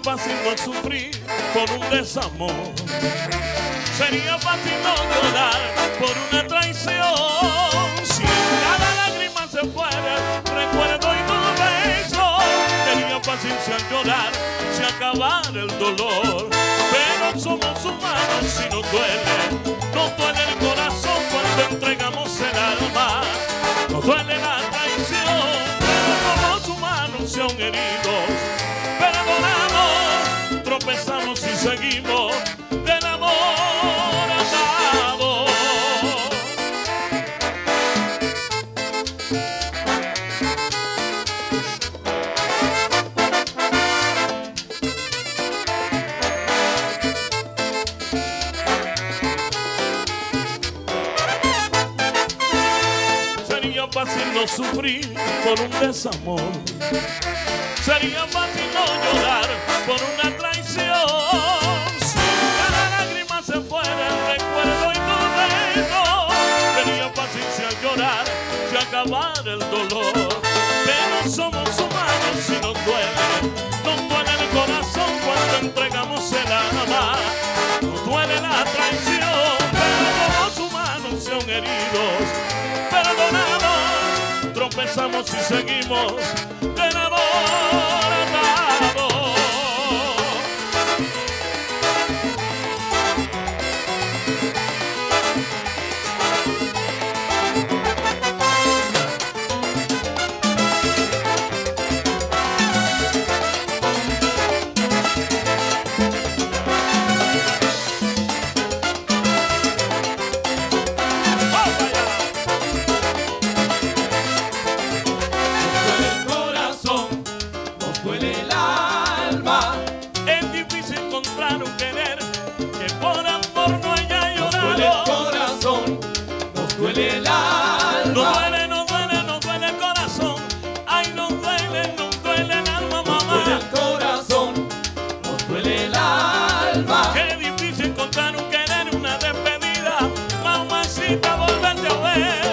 fácil no sufrir por un desamor. Sería fácil no llorar por una traición. Si cada lágrima se fuera, recuerdo y tu beso. Sería fácil sin llorar, si acabar el dolor. Pero somos humanos y nos duele el corazón cuando entregamos el alma. Nos duele la traición, pero somos humanos y aún heridos. Perdonamos, tropezamos y seguimos del amor atado. Sería fácil no sufrir por un desamor. Sería fácil no llorar por una traición. Si cada lágrima se fuera, el recuerdo y tu beso. Sería fácil sin llorar, si acabar el dolor. Pero somos humanos y nos duele el corazón cuando entregamos el alma. Nos duele la traición, pero somos humanos y aún heridos. Perdonamos, tropezamos y seguimos del amor atado. Duele el alma. Nos duele el corazón. Ay, nos duele el alma, mamá. Nos duele el corazón, nos duele el alma. Qué difícil encontrar un querer, una despedida. Mamacita, volverte a ver.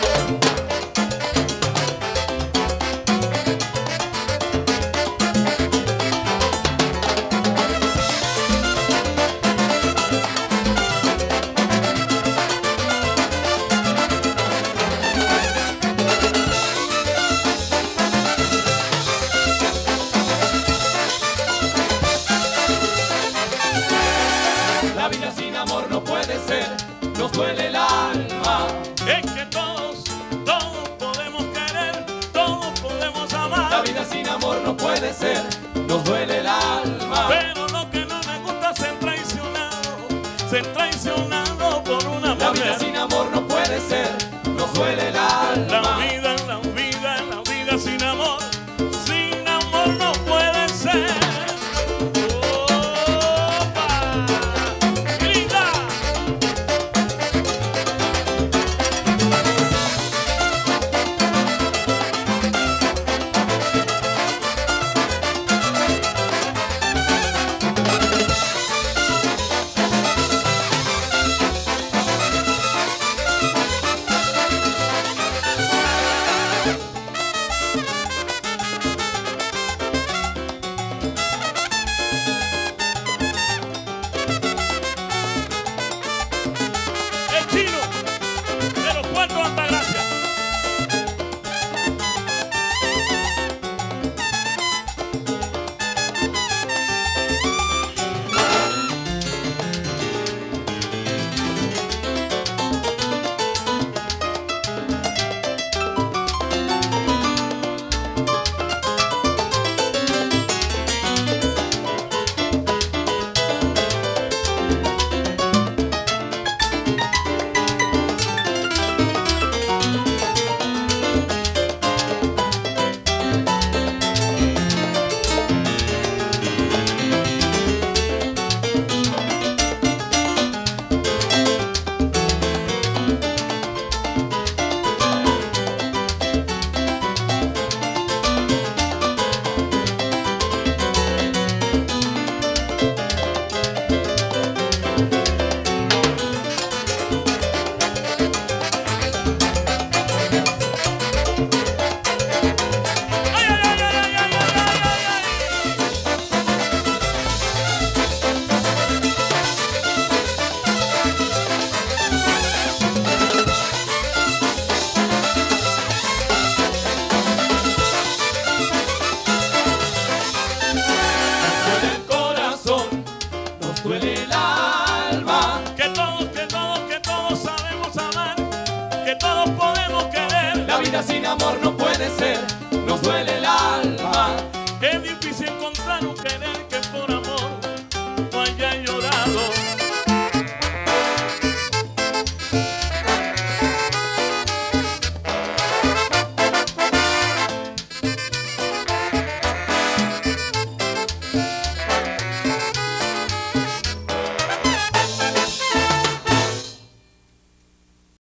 La vida sin amor no puede ser, nos duele el alma. Es que todos podemos querer, todos podemos amar. La vida sin amor no puede ser, nos duele el alma. Pero lo que no me gusta es ser traicionado por una La vida mujer. sin amor no puede ser, nos duele el